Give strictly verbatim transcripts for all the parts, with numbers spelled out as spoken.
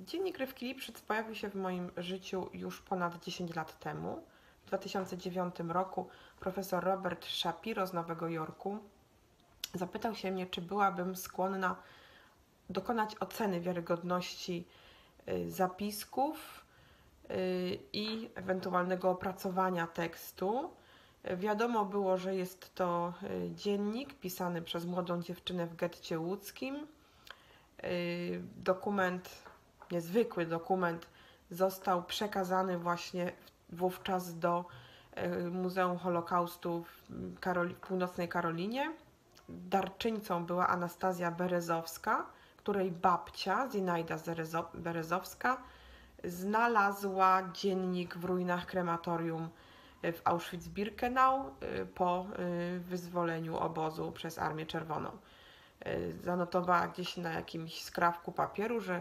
Dziennik Rywki Lipszyc pojawił się w moim życiu już ponad dziesięć lat temu. W dwa tysiące dziewiątym roku profesor Robert Shapiro z Nowego Jorku zapytał się mnie, czy byłabym skłonna dokonać oceny wiarygodności zapisków i ewentualnego opracowania tekstu. Wiadomo było, że jest to dziennik pisany przez młodą dziewczynę w getcie łódzkim. Dokument, niezwykły dokument, został przekazany właśnie wówczas do Muzeum Holokaustu w, Karoli, w Północnej Karolinie. Darczyńcą była Anastazja Berezowska, której babcia Zinajda Berezowska znalazła dziennik w ruinach krematorium w Auschwitz-Birkenau po wyzwoleniu obozu przez Armię Czerwoną. Zanotowała gdzieś na jakimś skrawku papieru, że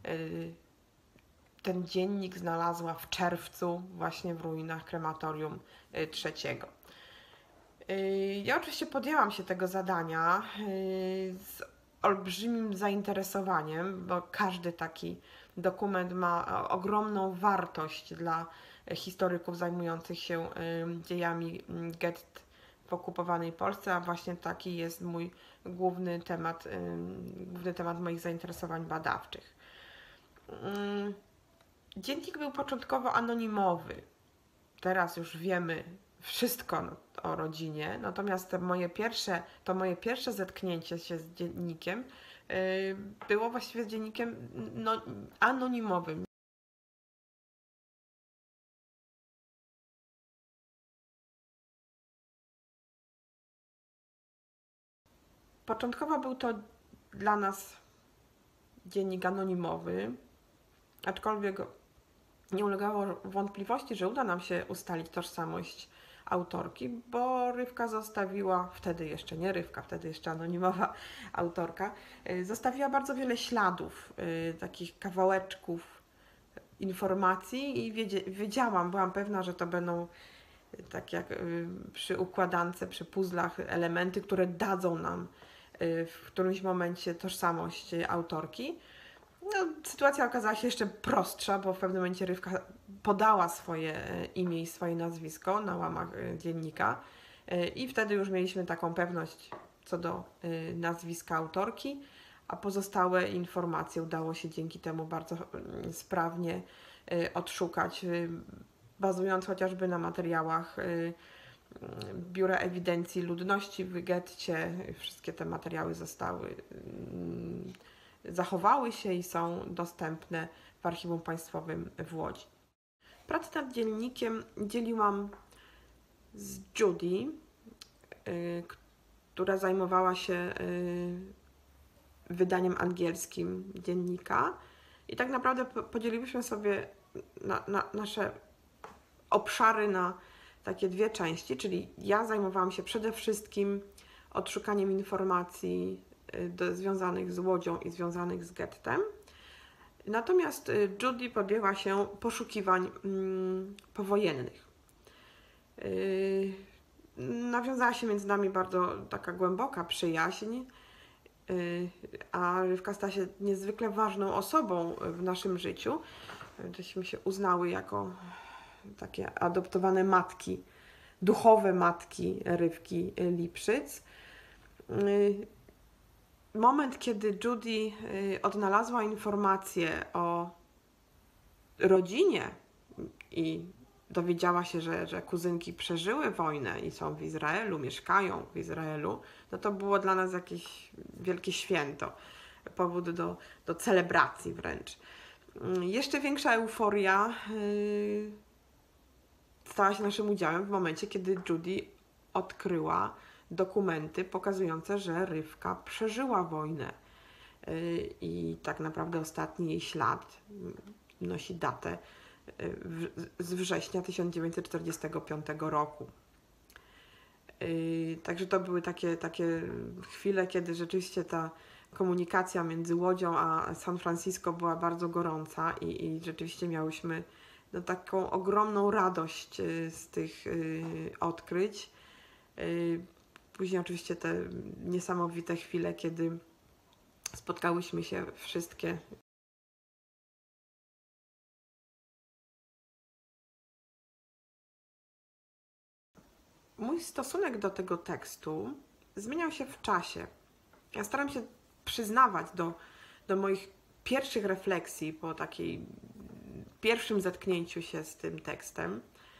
ten dziennik znalazła w czerwcu właśnie w ruinach krematorium trzeciego. Ja oczywiście podjęłam się tego zadania z olbrzymim zainteresowaniem, bo każdy taki dokument ma ogromną wartość dla historyków zajmujących się dziejami gett w okupowanej Polsce, a właśnie taki jest mój główny temat, główny temat moich zainteresowań badawczych. Dziennik był początkowo anonimowy. Teraz już wiemy wszystko o rodzinie, natomiast to moje pierwsze, to moje pierwsze zetknięcie się z dziennikiem było właściwie dziennikiem no, anonimowym. Początkowo był to dla nas dziennik anonimowy, aczkolwiek nie ulegało wątpliwości, że uda nam się ustalić tożsamość autorki, bo Rywka zostawiła, wtedy jeszcze nie Rywka, wtedy jeszcze anonimowa autorka, zostawiła bardzo wiele śladów, takich kawałeczków informacji i wiedziałam, byłam pewna, że to będą, tak jak przy układance, przy puzzlach, elementy, które dadzą nam w którymś momencie tożsamość autorki. No, sytuacja okazała się jeszcze prostsza, bo w pewnym momencie Rywka podała swoje imię i swoje nazwisko na łamach dziennika i wtedy już mieliśmy taką pewność co do nazwiska autorki, a pozostałe informacje udało się dzięki temu bardzo sprawnie odszukać, bazując chociażby na materiałach Biura Ewidencji Ludności w getcie. Wszystkie te materiały zostały zachowały się i są dostępne w Archiwum Państwowym w Łodzi. Pracę nad dziennikiem dzieliłam z Judy, yy, która zajmowała się yy, wydaniem angielskim dziennika i tak naprawdę podzieliłyśmy sobie na, na, nasze obszary na takie dwie części, czyli ja zajmowałam się przede wszystkim odszukaniem informacji Do, związanych z Łodzią i związanych z gettem. Natomiast Judy podjęła się poszukiwań mm, powojennych. Yy, nawiązała się między nami bardzo taka głęboka przyjaźń, yy, a Rywka stała się niezwykle ważną osobą w naszym życiu. Żeśmy się uznały jako takie adoptowane matki, duchowe matki Rywki Lipszyc. Yy, Moment, kiedy Judy odnalazła informacje o rodzinie i dowiedziała się, że, że kuzynki przeżyły wojnę i są w Izraelu, mieszkają w Izraelu, no to było dla nas jakieś wielkie święto, powód do, do celebracji wręcz. Jeszcze większa euforia yy, stała się naszym udziałem w momencie, kiedy Judy odkryła dokumenty pokazujące, że Rywka przeżyła wojnę i tak naprawdę ostatni jej ślad nosi datę z września tysiąc dziewięćset czterdziestego piątego roku. Także to były takie, takie chwile, kiedy rzeczywiście ta komunikacja między Łodzią a San Francisco była bardzo gorąca i, i rzeczywiście miałyśmy no, taką ogromną radość z tych odkryć. Później oczywiście te niesamowite chwile, kiedy spotkałyśmy się wszystkie mój stosunek do tego tekstu zmieniał się w czasie. Ja staram się przyznawać do, do moich pierwszych refleksji po takiej pierwszym zetknięciu się z tym tekstem.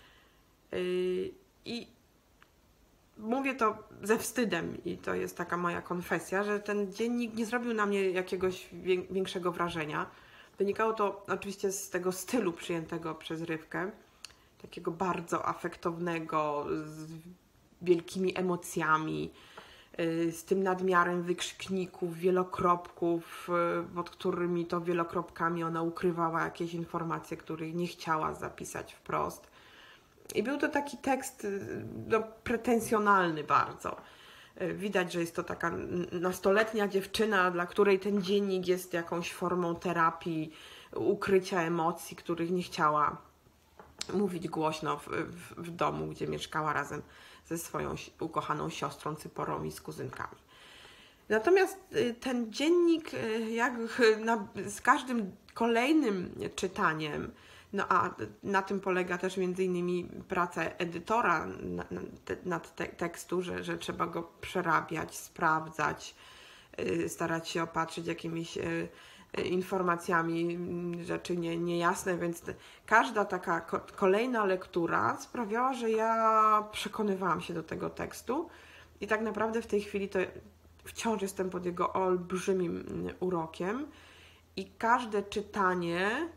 Yy, I mówię to ze wstydem i to jest taka moja konfesja, że ten dziennik nie zrobił na mnie jakiegoś większego wrażenia. Wynikało to oczywiście z tego stylu przyjętego przez Rywkę, takiego bardzo afektownego, z wielkimi emocjami, z tym nadmiarem wykrzykników, wielokropków, pod którymi to wielokropkami ona ukrywała jakieś informacje, których nie chciała zapisać wprost. I był to taki tekst no, pretensjonalny bardzo. Widać, że jest to taka nastoletnia dziewczyna, dla której ten dziennik jest jakąś formą terapii, ukrycia emocji, których nie chciała mówić głośno w, w, w domu, gdzie mieszkała razem ze swoją ukochaną siostrą Cyporą i z kuzynkami. Natomiast ten dziennik, jak na, z każdym kolejnym czytaniem, no a na tym polega też między innymi praca edytora nad te, tekstu, że, że trzeba go przerabiać, sprawdzać, starać się opatrzyć jakimiś informacjami rzeczy nie, niejasne, więc każda taka kolejna lektura sprawiała, że ja przekonywałam się do tego tekstu i tak naprawdę w tej chwili to wciąż jestem pod jego olbrzymim urokiem i każde czytanie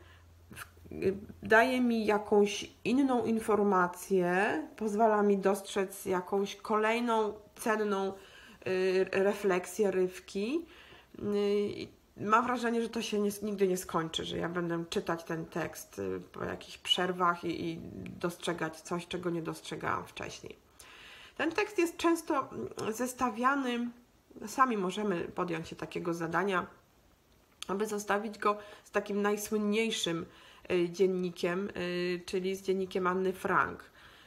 daje mi jakąś inną informację, pozwala mi dostrzec jakąś kolejną cenną refleksję Rywki. Mam wrażenie, że to się nie, nigdy nie skończy, że ja będę czytać ten tekst po jakichś przerwach i, i dostrzegać coś, czego nie dostrzegałam wcześniej. Ten tekst jest często zestawiany, sami możemy podjąć się takiego zadania, aby zostawić go z takim najsłynniejszym dziennikiem, czyli z dziennikiem Anny Frank.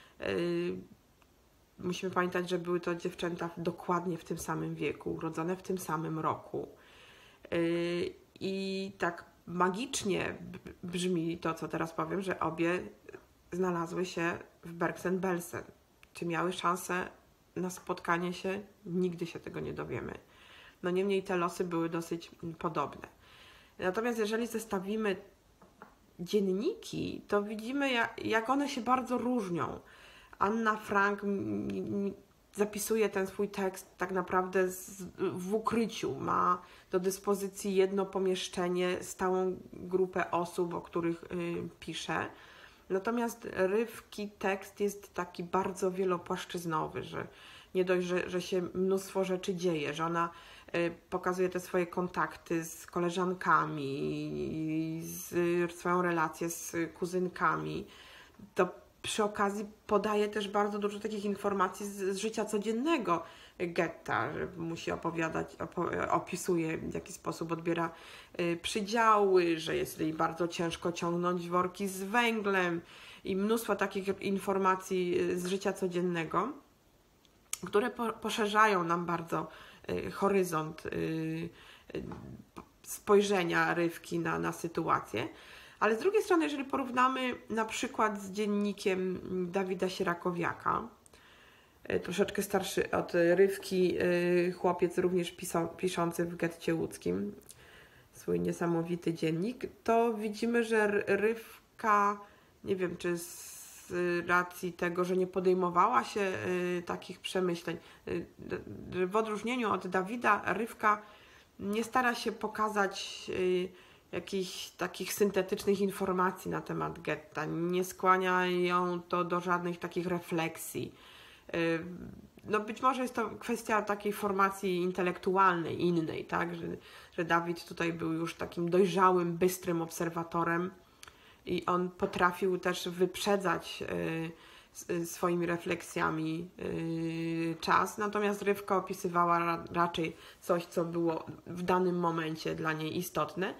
Musimy pamiętać, że były to dziewczęta dokładnie w tym samym wieku, urodzone w tym samym roku. I tak magicznie brzmi to, co teraz powiem, że obie znalazły się w Bergen-Belsen. Czy miały szansę na spotkanie się? Nigdy się tego nie dowiemy. No niemniej te losy były dosyć podobne. Natomiast jeżeli zestawimy dzienniki, to widzimy, jak one się bardzo różnią. Anna Frank zapisuje ten swój tekst tak naprawdę w ukryciu. Ma do dyspozycji jedno pomieszczenie, stałą grupę osób, o których pisze. Natomiast Rywki tekst jest taki bardzo wielopłaszczyznowy, że nie dość, że, że się mnóstwo rzeczy dzieje, że ona pokazuje te swoje kontakty z koleżankami, z swoją relację z kuzynkami, to przy okazji podaje też bardzo dużo takich informacji z, z życia codziennego getta, że musi opowiadać, opo, opisuje, w jaki sposób odbiera y, przydziały, że jest jej bardzo ciężko ciągnąć worki z węglem i mnóstwo takich informacji z życia codziennego, które po, poszerzają nam bardzo y, horyzont y, y, spojrzenia Rywki na, na sytuację. Ale z drugiej strony, jeżeli porównamy na przykład z dziennikiem Dawida Sierakowiaka, troszeczkę starszy od Rywki, chłopiec również pisa, piszący w getcie łódzkim, swój niesamowity dziennik, to widzimy, że Rywka, nie wiem, czy z racji tego, że nie podejmowała się takich przemyśleń, w odróżnieniu od Dawida, Rywka nie stara się pokazać jakichś takich syntetycznych informacji na temat getta. Nie skłania ją to do żadnych takich refleksji. No być może jest to kwestia takiej formacji intelektualnej, innej, tak? Że, że Dawid tutaj był już takim dojrzałym, bystrym obserwatorem i on potrafił też wyprzedzać y, swoimi refleksjami y, czas, natomiast Rywka opisywała ra, raczej coś, co było w danym momencie dla niej istotne.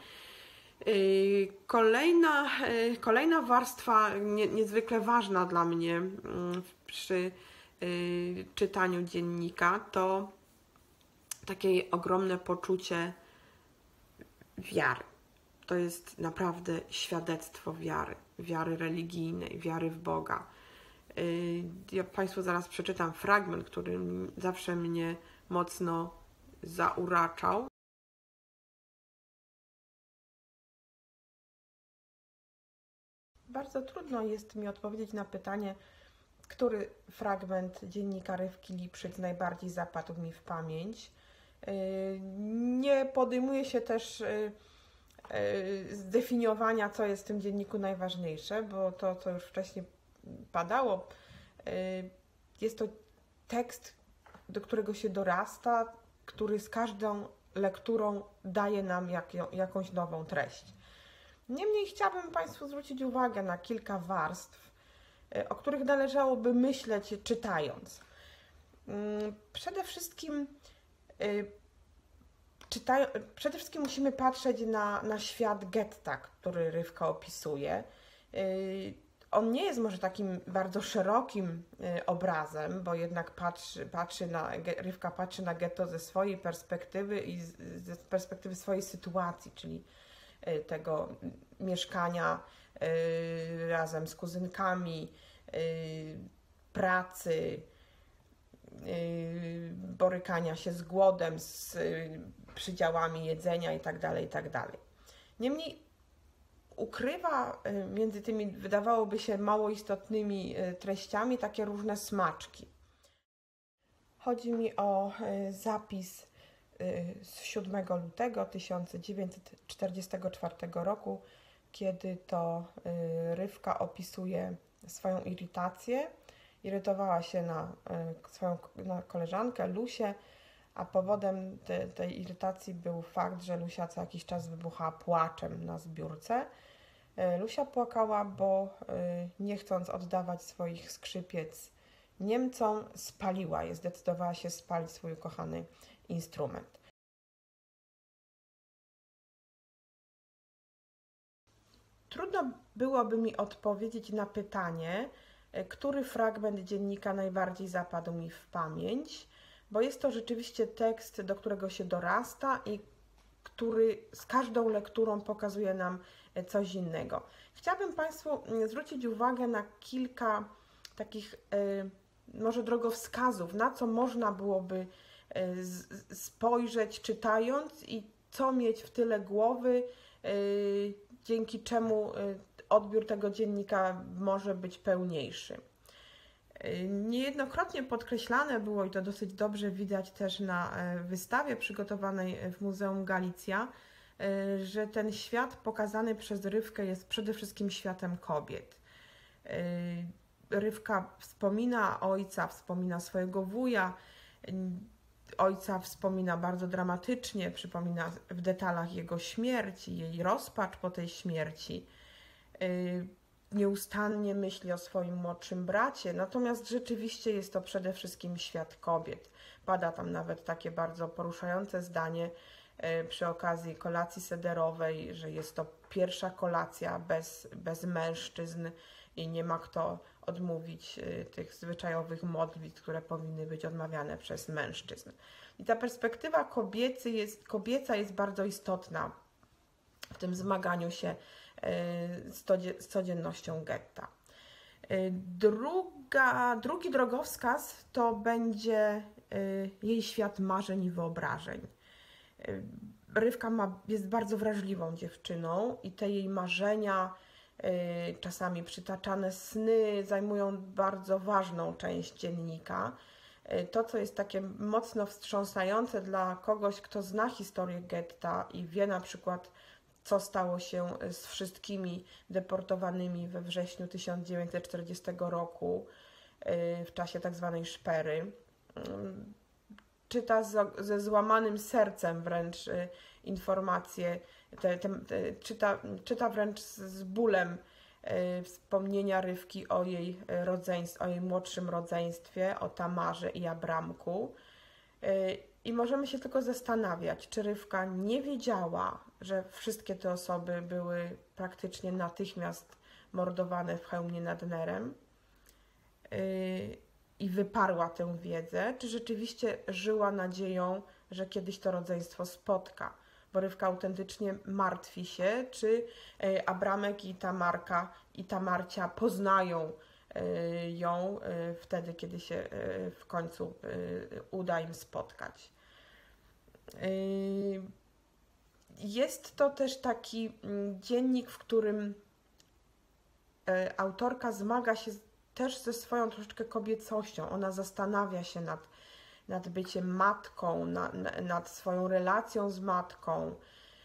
Kolejna, kolejna warstwa nie, niezwykle ważna dla mnie przy czytaniu dziennika to takie ogromne poczucie wiary. To jest naprawdę świadectwo wiary, wiary religijnej, wiary w Boga. Ja Państwu zaraz przeczytam fragment, który zawsze mnie mocno zauraczał. Bardzo trudno jest mi odpowiedzieć na pytanie, który fragment dziennika Rywki Lipszyc najbardziej zapadł mi w pamięć. Nie podejmuję się też zdefiniowania, co jest w tym dzienniku najważniejsze, bo to, co już wcześniej padało, jest to tekst, do którego się dorasta, który z każdą lekturą daje nam jak, jakąś nową treść. Niemniej chciałabym Państwu zwrócić uwagę na kilka warstw, o których należałoby myśleć czytając. Przede wszystkim, czytaj, przede wszystkim musimy patrzeć na, na świat getta, który Rywka opisuje. On nie jest może takim bardzo szerokim obrazem, bo jednak patrzy, patrzy na, Rywka patrzy na getto ze swojej perspektywy i z perspektywy swojej sytuacji, czyli tego mieszkania razem z kuzynkami, pracy, borykania się z głodem, z przydziałami jedzenia itd., itd. Niemniej ukrywa między tymi, wydawałoby się, mało istotnymi treściami takie różne smaczki. Chodzi mi o zapis z siódmego lutego tysiąc dziewięćset czterdziestego czwartego roku, kiedy to Rywka opisuje swoją irytację. Irytowała się na swoją na koleżankę Lusię, a powodem te, tej irytacji był fakt, że Lusia co jakiś czas wybuchała płaczem na zbiórce. Lusia płakała, bo nie chcąc oddawać swoich skrzypiec Niemcom, spaliła je, zdecydowała się spalić swój ukochany instrument. Trudno byłoby mi odpowiedzieć na pytanie, który fragment dziennika najbardziej zapadł mi w pamięć, bo jest to rzeczywiście tekst, do którego się dorasta i który z każdą lekturą pokazuje nam coś innego. Chciałabym Państwu zwrócić uwagę na kilka takich może drogowskazów, na co można byłoby spojrzeć czytając i co mieć w tyle głowy, dzięki czemu odbiór tego dziennika może być pełniejszy. Niejednokrotnie podkreślane było, i to dosyć dobrze widać też na wystawie przygotowanej w Muzeum Galicja, że ten świat pokazany przez Rywkę jest przede wszystkim światem kobiet. Rywka wspomina ojca, wspomina swojego wuja, ojca wspomina bardzo dramatycznie, przypomina w detalach jego śmierci, jej rozpacz po tej śmierci. Nieustannie myśli o swoim młodszym bracie, natomiast rzeczywiście jest to przede wszystkim świat kobiet. Pada tam nawet takie bardzo poruszające zdanie przy okazji kolacji sederowej, że jest to pierwsza kolacja bez, bez mężczyzn i nie ma kto odmówić tych zwyczajowych modlitw, które powinny być odmawiane przez mężczyzn. I ta perspektywa kobiecy jest, kobieca jest bardzo istotna w tym zmaganiu się z codziennością getta. Druga, drugi drogowskaz to będzie jej świat marzeń i wyobrażeń. Rywka ma, jest bardzo wrażliwą dziewczyną i te jej marzenia, czasami przytaczane sny zajmują bardzo ważną część dziennika. To, co jest takie mocno wstrząsające dla kogoś, kto zna historię getta i wie na przykład, co stało się z wszystkimi deportowanymi we wrześniu tysiąc dziewięćset czterdziestego roku w czasie tak zwanej szpery. Czyta ze złamanym sercem wręcz informacje, te, te, te, czyta, czyta wręcz z bólem wspomnienia Rywki o jej rodzeństwie, o jej młodszym rodzeństwie, o Tamarze i Abramku. I możemy się tylko zastanawiać, czy Rywka nie wiedziała, że wszystkie te osoby były praktycznie natychmiast mordowane w Chełmie nad Nerem i wyparła tę wiedzę, czy rzeczywiście żyła nadzieją, że kiedyś to rodzeństwo spotka. Bo Rywka autentycznie martwi się, czy Abramek i Tamarka i Tamarcia poznają ją wtedy, kiedy się w końcu uda im spotkać. Jest to też taki dziennik, w którym autorka zmaga się też ze swoją troszeczkę kobiecością. Ona zastanawia się nad, nad byciem matką, na, nad swoją relacją z matką.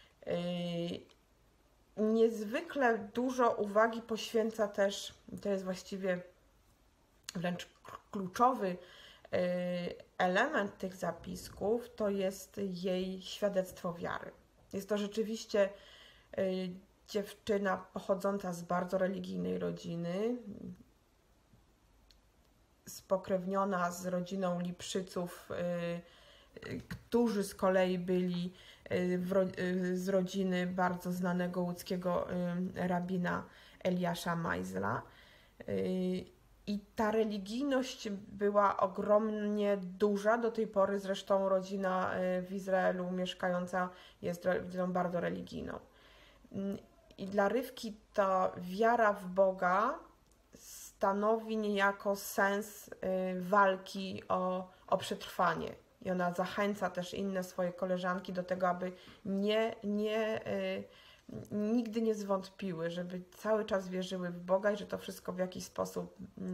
Niezwykle dużo uwagi poświęca też, to jest właściwie wręcz kluczowy element tych zapisków, to jest jej świadectwo wiary. Jest to rzeczywiście dziewczyna pochodząca z bardzo religijnej rodziny, spokrewniona z rodziną Lipszyców, którzy z kolei byli z rodziny bardzo znanego łódzkiego rabina Eliasza Majzla. I ta religijność była ogromnie duża. Do tej pory zresztą rodzina w Izraelu mieszkająca jest rodziną bardzo religijną. I dla Rywki ta wiara w Boga stanowi niejako sens walki o, o przetrwanie. I ona zachęca też inne swoje koleżanki do tego, aby nie, nie, nigdy nie zwątpiły, żeby cały czas wierzyły w Boga i że to wszystko w jakiś sposób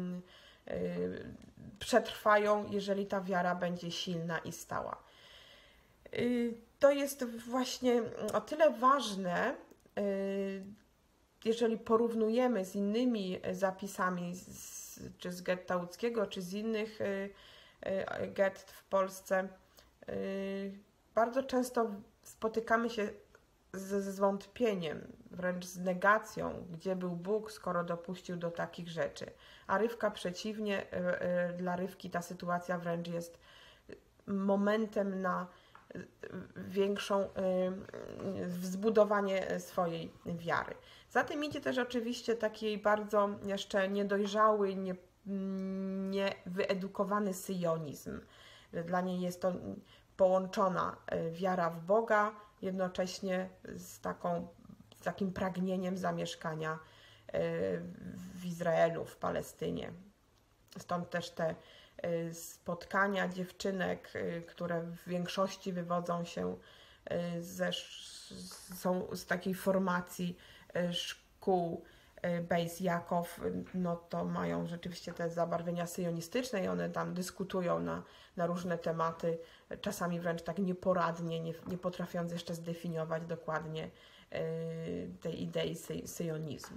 przetrwają, jeżeli ta wiara będzie silna i stała. To jest właśnie o tyle ważne, jeżeli porównujemy z innymi zapisami, z, czy z getta łódzkiego, czy z innych gett w Polsce, bardzo często spotykamy się ze zwątpieniem, wręcz z negacją, gdzie był Bóg, skoro dopuścił do takich rzeczy. A Rywka przeciwnie, dla Rywki ta sytuacja wręcz jest momentem na większą zbudowanie swojej wiary. Za tym idzie też oczywiście taki bardzo jeszcze niedojrzały, nie, niewyedukowany syjonizm. Dla niej jest to połączona wiara w Boga, jednocześnie z, taką, z takim pragnieniem zamieszkania w Izraelu, w Palestynie. Stąd też te spotkania dziewczynek, które w większości wywodzą się ze, są z takiej formacji szkół Beis Jakow, no to mają rzeczywiście te zabarwienia syjonistyczne i one tam dyskutują na, na różne tematy, czasami wręcz tak nieporadnie, nie, nie potrafiąc jeszcze zdefiniować dokładnie tej idei sy, syjonizmu.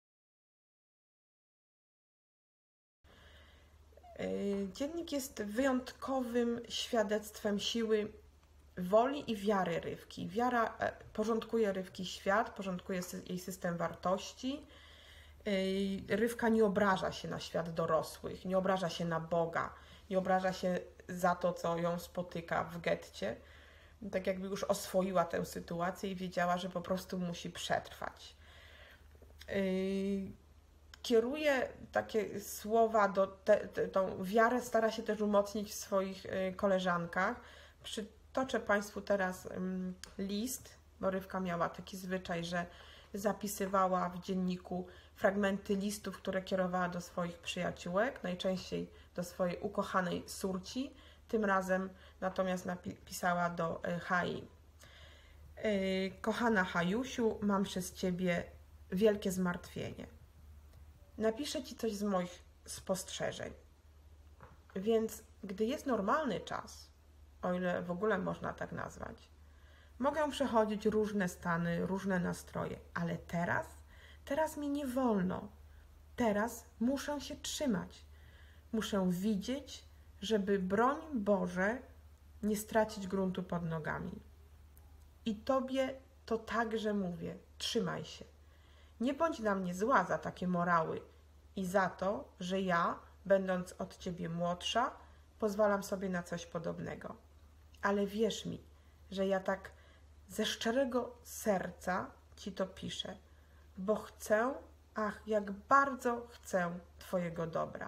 Dziennik jest wyjątkowym świadectwem siły woli i wiary Rywki. Wiara porządkuje Rywki świat, porządkuje jej system wartości. Rywka nie obraża się na świat dorosłych, nie obraża się na Boga, nie obraża się za to, co ją spotyka w getcie. Tak jakby już oswoiła tę sytuację i wiedziała, że po prostu musi przetrwać. Kieruje takie słowa, do te, te, tą wiarę stara się też umocnić w swoich koleżankach. Przytoczę Państwu teraz list, bo Rywka miała taki zwyczaj, że zapisywała w dzienniku fragmenty listów, które kierowała do swoich przyjaciółek, najczęściej do swojej ukochanej córci, tym razem natomiast napisała do Hai. Kochana Hajusiu, mam przez Ciebie wielkie zmartwienie. Napiszę Ci coś z moich spostrzeżeń. Więc gdy jest normalny czas, o ile w ogóle można tak nazwać, mogę przechodzić różne stany, różne nastroje, ale teraz, teraz mi nie wolno. Teraz muszę się trzymać. Muszę widzieć, żeby broń Boże nie stracić gruntu pod nogami. I Tobie to także mówię, trzymaj się. Nie bądź dla mnie zła za takie morały i za to, że ja, będąc od Ciebie młodsza, pozwalam sobie na coś podobnego. Ale wierz mi, że ja tak ze szczerego serca Ci to piszę, bo chcę, ach, jak bardzo chcę Twojego dobra.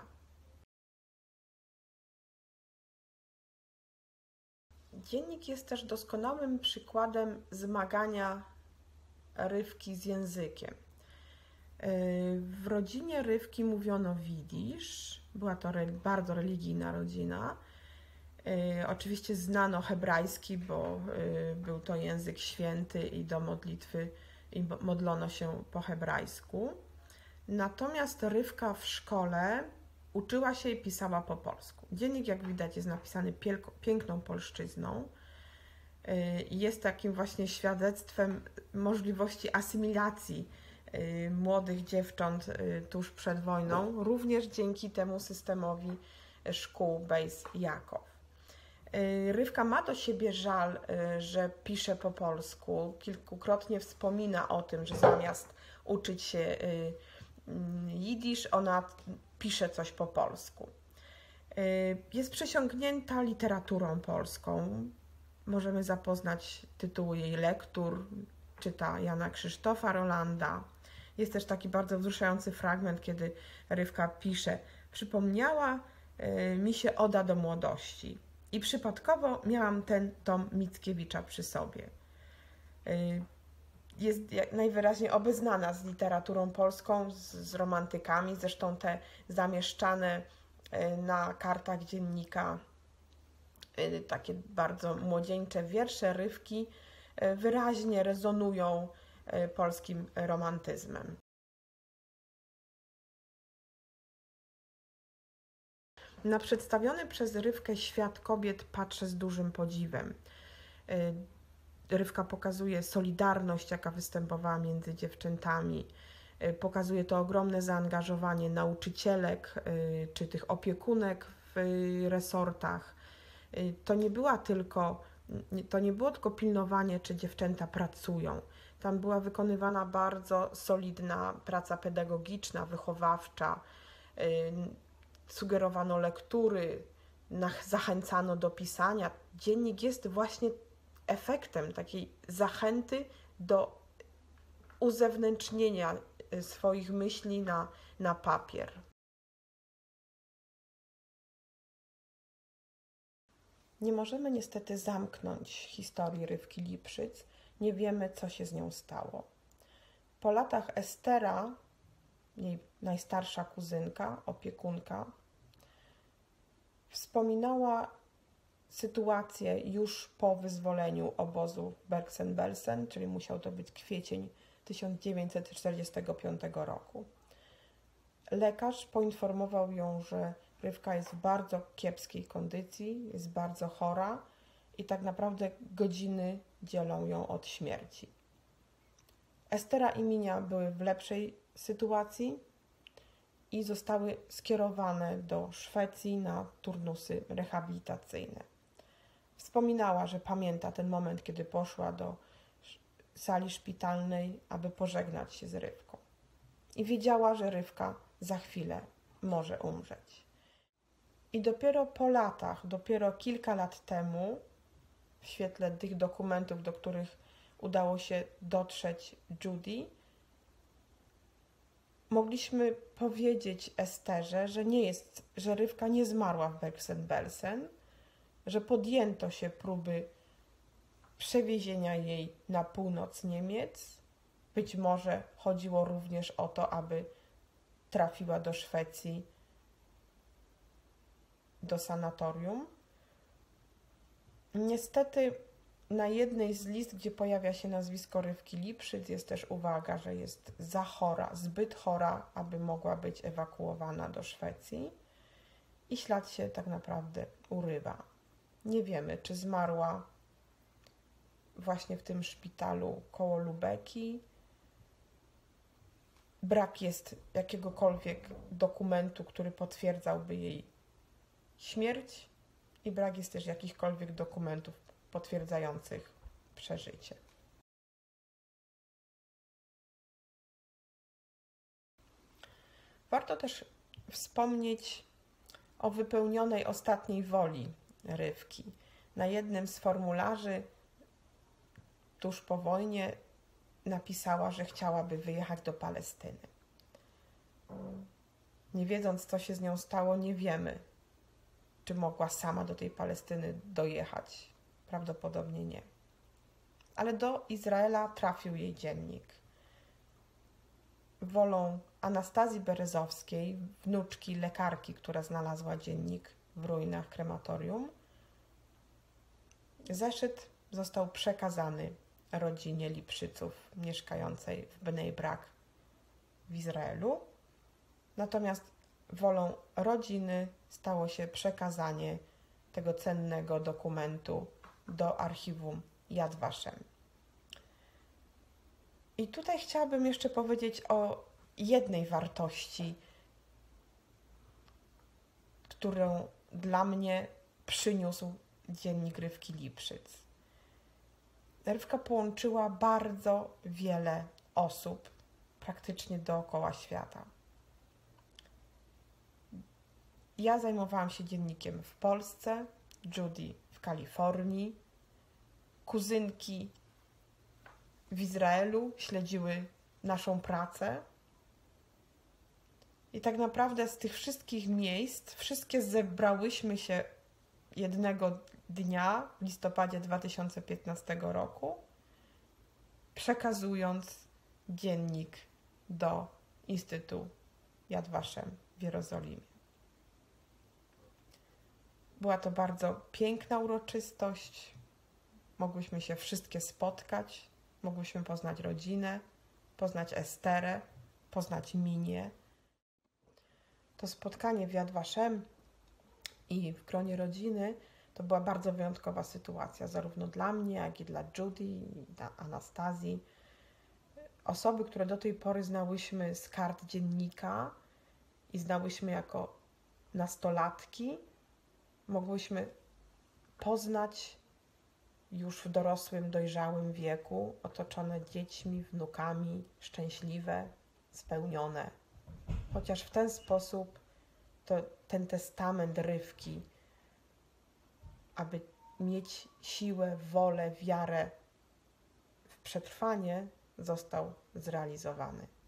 Dziennik jest też doskonałym przykładem zmagania Rywki z językiem. W rodzinie Rywki mówiono widzisz, była to re, bardzo religijna rodzina. Oczywiście znano hebrajski, bo był to język święty i do modlitwy i modlono się po hebrajsku. Natomiast Rywka w szkole uczyła się i pisała po polsku. Dziennik, jak widać, jest napisany piękną polszczyzną. Jest takim właśnie świadectwem możliwości asymilacji młodych dziewcząt tuż przed wojną, również dzięki temu systemowi szkół Bejs Jakow. Rywka ma do siebie żal, że pisze po polsku. Kilkukrotnie wspomina o tym, że zamiast uczyć się jidysz, ona pisze coś po polsku. Jest przesiąknięta literaturą polską. Możemy zapoznać tytuły jej lektur, czyta Jana Krzysztofa Rolanda. Jest też taki bardzo wzruszający fragment, kiedy Rywka pisze: przypomniała mi się Oda do młodości i przypadkowo miałam ten tom Mickiewicza przy sobie. Jest najwyraźniej obeznana z literaturą polską, z, z romantykami, zresztą te zamieszczane na kartach dziennika takie bardzo młodzieńcze wiersze Rywki wyraźnie rezonują polskim romantyzmem. Na przedstawiony przez Rywkę świat kobiet patrzę z dużym podziwem. Rywka pokazuje solidarność, jaka występowała między dziewczętami. Pokazuje to ogromne zaangażowanie nauczycielek czy tych opiekunek w resortach. To nie była tylko, to nie było tylko pilnowanie, czy dziewczęta pracują. Tam była wykonywana bardzo solidna praca pedagogiczna, wychowawcza. Sugerowano lektury, zachęcano do pisania. Dziennik jest właśnie efektem takiej zachęty do uzewnętrznienia swoich myśli na, na papier. Nie możemy niestety zamknąć historii Rywki Lipszyc. Nie wiemy, co się z nią stało. Po latach Estera, jej najstarsza kuzynka, opiekunka, wspominała sytuację już po wyzwoleniu obozu Bergen-Belsen, czyli musiał to być kwiecień tysiąc dziewięćset czterdziestego piątego roku. Lekarz poinformował ją, że Rywka jest w bardzo kiepskiej kondycji, jest bardzo chora i tak naprawdę godziny dzielą ją od śmierci. Estera i Minia były w lepszej sytuacji i zostały skierowane do Szwecji na turnusy rehabilitacyjne. Wspominała, że pamięta ten moment, kiedy poszła do sali szpitalnej, aby pożegnać się z Rywką. I wiedziała, że Rywka za chwilę może umrzeć. I dopiero po latach, dopiero kilka lat temu, w świetle tych dokumentów, do których udało się dotrzeć Judy, mogliśmy powiedzieć Esterze, że nie jest, że Rywka nie zmarła w Bergen-Belsen, że podjęto się próby przewiezienia jej na północ Niemiec. Być może chodziło również o to, aby trafiła do Szwecji, do sanatorium. Niestety na jednej z list, gdzie pojawia się nazwisko Rywki Lipszyc, jest też uwaga, że jest za chora, zbyt chora, aby mogła być ewakuowana do Szwecji. I ślad się tak naprawdę urywa. Nie wiemy, czy zmarła właśnie w tym szpitalu koło Lubeki. Brak jest jakiegokolwiek dokumentu, który potwierdzałby jej śmierć i brak jest też jakichkolwiek dokumentów potwierdzających przeżycie. Warto też wspomnieć o wypełnionej ostatniej woli Rywki. Na jednym z formularzy tuż po wojnie napisała, że chciałaby wyjechać do Palestyny. Nie wiedząc, co się z nią stało, nie wiemy, czy mogła sama do tej Palestyny dojechać. Prawdopodobnie nie. Ale do Izraela trafił jej dziennik. wolą Anastazji Berezowskiej, wnuczki lekarki, która znalazła dziennik w ruinach krematorium, zeszyt został przekazany rodzinie Lipszyców mieszkającej w Bnei Brak w Izraelu. Natomiast wolą rodziny stało się przekazanie tego cennego dokumentu do archiwum Yad Vashem. I tutaj chciałabym jeszcze powiedzieć o jednej wartości, którą dla mnie przyniósł dziennik Rywki Lipszyc. Rywka połączyła bardzo wiele osób praktycznie dookoła świata. Ja zajmowałam się dziennikiem w Polsce, Judy w Kalifornii, kuzynki w Izraelu śledziły naszą pracę. I tak naprawdę z tych wszystkich miejsc, wszystkie zebrałyśmy się jednego dnia w listopadzie dwa tysiące piętnastego roku, przekazując dziennik do Instytutu Yad Vashem w Jerozolimie. Była to bardzo piękna uroczystość. Mogłyśmy się wszystkie spotkać, mogłyśmy poznać rodzinę, poznać Esterę, poznać Minię. To spotkanie w Yad Vashem i w gronie rodziny to była bardzo wyjątkowa sytuacja, zarówno dla mnie, jak i dla Judy i dla Anastazji. Osoby, które do tej pory znałyśmy z kart dziennika i znałyśmy jako nastolatki, mogłyśmy poznać już w dorosłym, dojrzałym wieku, otoczone dziećmi, wnukami, szczęśliwe, spełnione. Chociaż w ten sposób to ten testament Rywki, aby mieć siłę, wolę, wiarę w przetrwanie, został zrealizowany.